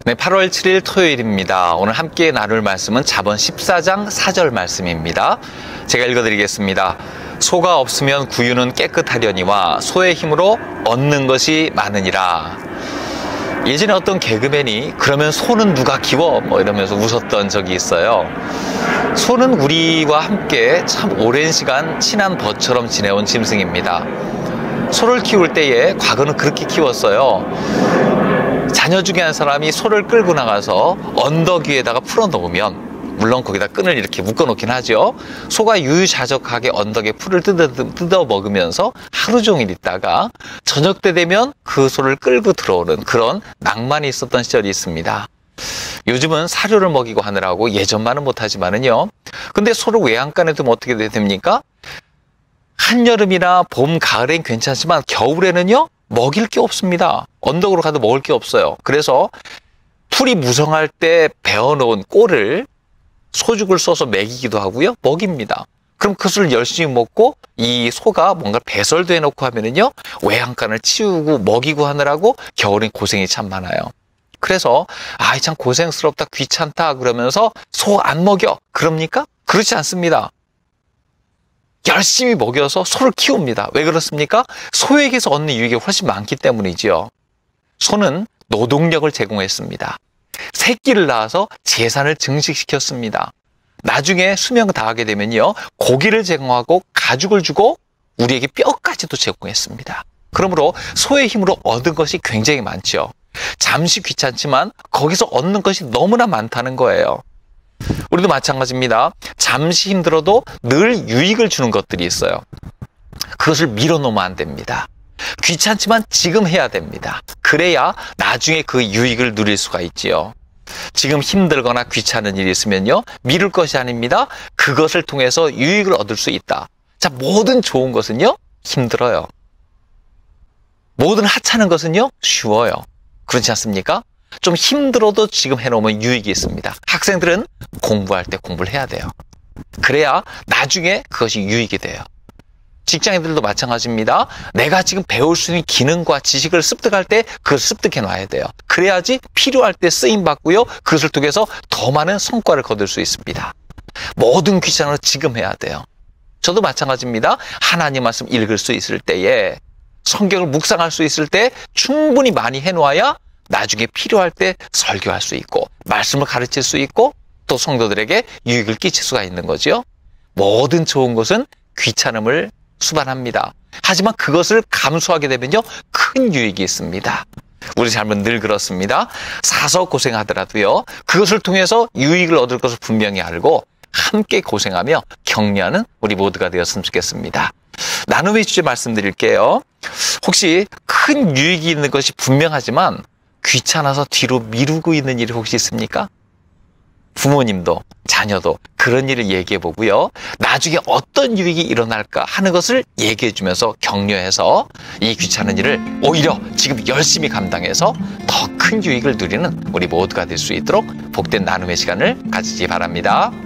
네, 8월 7일 토요일입니다. 오늘 함께 나눌 말씀은 잠언 14장 4절 말씀입니다. 제가 읽어드리겠습니다. 소가 없으면 구유는 깨끗하려니와 소의 힘으로 얻는 것이 많으니라. 예전에 어떤 개그맨이 그러면 소는 누가 키워? 이러면서 웃었던 적이 있어요. 소는 우리와 함께 참 오랜 시간 친한 벗처럼 지내온 짐승입니다. 소를 키울 때에 과거는 그렇게 키웠어요. 자녀 중에 한 사람이 소를 끌고 나가서 언덕 위에다가 풀어놓으면, 물론 거기다 끈을 이렇게 묶어놓긴 하죠. 소가 유유자적하게 언덕에 풀을 뜯어 먹으면서 하루 종일 있다가 저녁 때 되면 그 소를 끌고 들어오는 그런 낭만이 있었던 시절이 있습니다. 요즘은 사료를 먹이고 하느라고 예전만은 못하지만은요. 근데 소를 외양간에 두면 어떻게 됩니까? 한여름이나 봄, 가을엔 괜찮지만 겨울에는요. 먹일 게 없습니다. 언덕으로 가도 먹을 게 없어요. 그래서 풀이 무성할 때 베어놓은 꼴을 소죽을 써서 먹이기도 하고요. 먹입니다. 그럼 그것을 열심히 먹고 이 소가 뭔가 배설도 해놓고 하면은요. 외양간을 치우고 먹이고 하느라고 겨울엔 고생이 참 많아요. 그래서 참 고생스럽다, 귀찮다 그러면서 소 안 먹여. 그럽니까? 그렇지 않습니다. 열심히 먹여서 소를 키웁니다. 왜 그렇습니까? 소에게서 얻는 유익이 훨씬 많기 때문이지요. 소는 노동력을 제공했습니다. 새끼를 낳아서 재산을 증식시켰습니다. 나중에 수명 다하게 되면요. 고기를 제공하고 가죽을 주고 우리에게 뼈까지도 제공했습니다. 그러므로 소의 힘으로 얻은 것이 굉장히 많죠. 잠시 귀찮지만 거기서 얻는 것이 너무나 많다는 거예요. 우리도 마찬가지입니다. 잠시 힘들어도 늘 유익을 주는 것들이 있어요. 그것을 밀어놓으면 안 됩니다. 귀찮지만 지금 해야 됩니다. 그래야 나중에 그 유익을 누릴 수가 있지요. 지금 힘들거나 귀찮은 일이 있으면요. 미룰 것이 아닙니다. 그것을 통해서 유익을 얻을 수 있다. 자, 모든 좋은 것은요. 힘들어요. 모든 하찮은 것은요. 쉬워요. 그렇지 않습니까? 좀 힘들어도 지금 해놓으면 유익이 있습니다. 학생들은 공부할 때 공부를 해야 돼요. 그래야 나중에 그것이 유익이 돼요. 직장인들도 마찬가지입니다. 내가 지금 배울 수 있는 기능과 지식을 습득할 때 그걸 습득해 놔야 돼요. 그래야지 필요할 때 쓰임받고요. 그것을 통해서 더 많은 성과를 거둘 수 있습니다. 모든 귀찮은 지금 해야 돼요. 저도 마찬가지입니다. 하나님 말씀 읽을 수 있을 때에 성경을 묵상할 수 있을 때 충분히 많이 해놓아야 나중에 필요할 때 설교할 수 있고 말씀을 가르칠 수 있고 또 성도들에게 유익을 끼칠 수가 있는 거죠. 모든 좋은 것은 귀찮음을 수반합니다. 하지만 그것을 감수하게 되면요. 큰 유익이 있습니다. 우리 삶은 늘 그렇습니다. 사서 고생하더라도요. 그것을 통해서 유익을 얻을 것을 분명히 알고 함께 고생하며 격려하는 우리 모두가 되었으면 좋겠습니다. 나눔의 주제 말씀드릴게요. 혹시 큰 유익이 있는 것이 분명하지만 귀찮아서 뒤로 미루고 있는 일이 혹시 있습니까? 부모님도 자녀도 그런 일을 얘기해 보고요. 나중에 어떤 유익이 일어날까 하는 것을 얘기해 주면서 격려해서 이 귀찮은 일을 오히려 지금 열심히 감당해서 더 큰 유익을 누리는 우리 모두가 될 수 있도록 복된 나눔의 시간을 가지기 바랍니다.